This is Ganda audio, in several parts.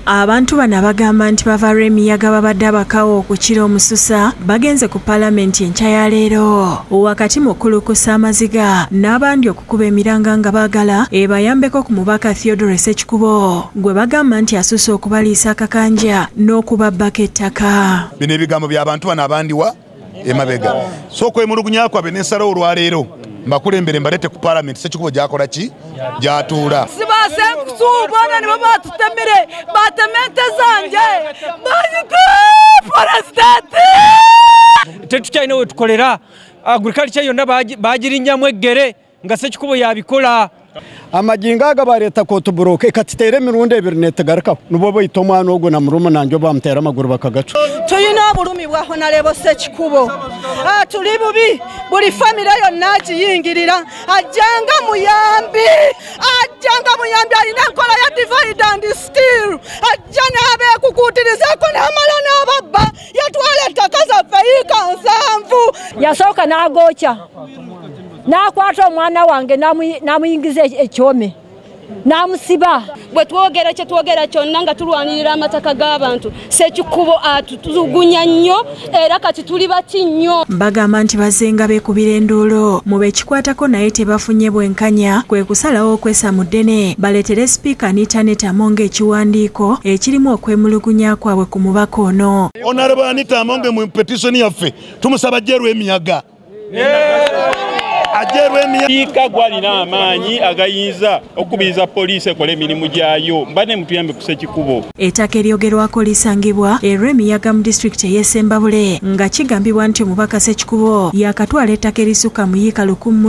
Abantu bano bagamba nti bavalwa emiyaga babadde abakawo okukira omususa bagenze ku Paalamenti enkya ya leero wakati mu kulukusa amaziga n'abandi okukuba emiranga nga baagala ebayambeko ku mubaka Theodore Ssekikubo gwe bagamba nti asusse okubaliisa akakanja n'okubabbako ettaka. Bino ebigambo by'abantu bano abandiwa emabega so okwemulugunya kwabwe n'ensalawo olwaleero mbakulembere mbalete ku Paalamenti Ssekikubo gyakola ki gyatuula sibase nkusuubona nibo batutemere batemente zanje bazite forestati tetukyalina we tukolera agriculture yonna bagirinyamu eggere nga Ssekikubo yabikola. Amajinga aga bareta kotu buroke katitere emirundi ebiri netegarukaho nubo boyita omwana ogwo na murumu nanjye bamutera amaguru bakagaca. Tuyina obulumi bwa Honorable Ssekikubo tuli bubi buli famire yonna agiyingirira ajjanga muyambi alina enkola ya divide and steal ajja n'abeekukuutirizako n'amala n'ababba yatwala ettaka zaffe yiika 7 yasooka n'agookya n'akwata omwana wange n'amuyingiza ekyome n'amusiba. Bwe twogera kye twogera kyonna nga tulwanirira amataka g'abantu Ssekikubo atutugunya nnyo era kati tuli bati nnyo. Bagamba nti bazenga beekubira enduulo mu bekikwatako naye tebafunye bwenkanya kwe kusalawo okwesa mu ddene baleetere Sipiika Anita Amonge ekiwandiiko ekirimu okwemulugunya kwabwe ku mubaka ono. Honorable Anita Amonge mu petitioni yaffe tumusaba ajjeerwa emiyaga. Siika gwalina amaanyi agayinza okubiriza poliisi ekola emirimu gyayo mbane mutuyambe ku Ssekikubo. Ettaka eryogerwako lisangibwa erw'emiyaga mu disitulikiti ey'Essembabule nga kigambibwa nti omubaka Ssekikubo yakatwala ettaka erisuka mu yiika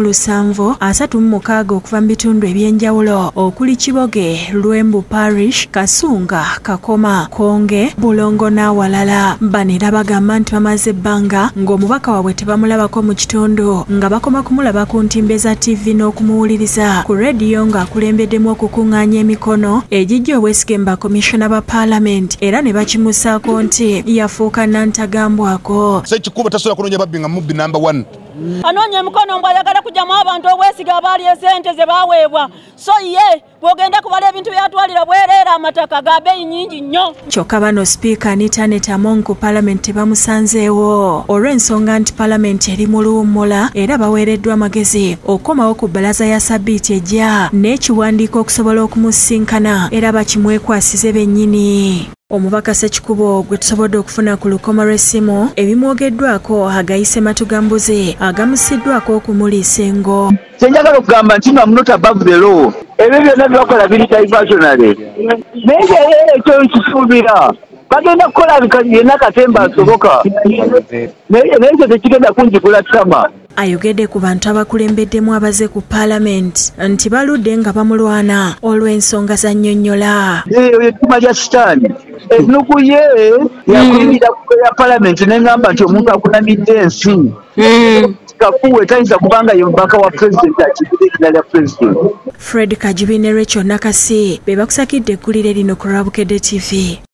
1736 okuva mu bitundu eby'enjawulo okuli Kiboge, Lwembu Parish, Kasunga, Kakoma, Konge, Bulongo n'awalala. Bano era bagamba nti bamaze ebbanga ng'omubaka waabwe tebamulabako mu kitundu nga bakoma kumulaba ku ntimbe za TV n'okumuwuliriza ku rediyo ng'akulembeddemu okukuŋŋaanya emikono egijja obwesigemba komishona ba Paalamenti era ne bakimusaako nti yafuuka nantagambwako. Ssekikubo tasobola kunoonya babbi nga mubbi namba 1. Anoonya emikono mbw'ayagala kugyamu abantu obwesiga abaali esente ze baaweebwa so ye bw'ogenda kubala ebintu byatwalira bwereera amataka ga bbeeyi nnyingi nnyo. Kyokka bano Sipiika Anita Amonge ku Paalamenti bamusanzeewo olw'ensonga nti Paalamenti eri mu luwummula era baweereddwa amagezi okukomawo ku bbalaza ya Sabbiiti ejja n'ekiwandiiko okusobola okumusisinkana era bakimwekwasize bennyini. Omubaka Ssekikubo gwe tusobodde okufuna ku lukoma lw'essimu ebimwogeddwako agayise matugambuze agamusiddwako okumuliisa engo. Kyenjagala okugamba nti I'm not above the law. Ebyo byonna byakola biri diversionary. Naye ekyo nkisuubira bagenda kukola yenna katemba asoboka. Naye ekyo tekigenda kunjigula ttama. Ayogedde ku bantu abakulembeddemu abaze ku Paalamenti nti baludde nga bamulwana olw'ensonga za nnyonnyola. Ettima lya sitaani ennuku ye yakuyimirira ku ya Paalamenti n'engamba nti omuntu akunamidde ensi kafuwe tayinza kubanga ye mubaka wa pulezidenti akibira lya pulezidenti. Fred Kajubi ne Rachel Nakasi be bakusakidde eggulire lino ku Rabukedde TV.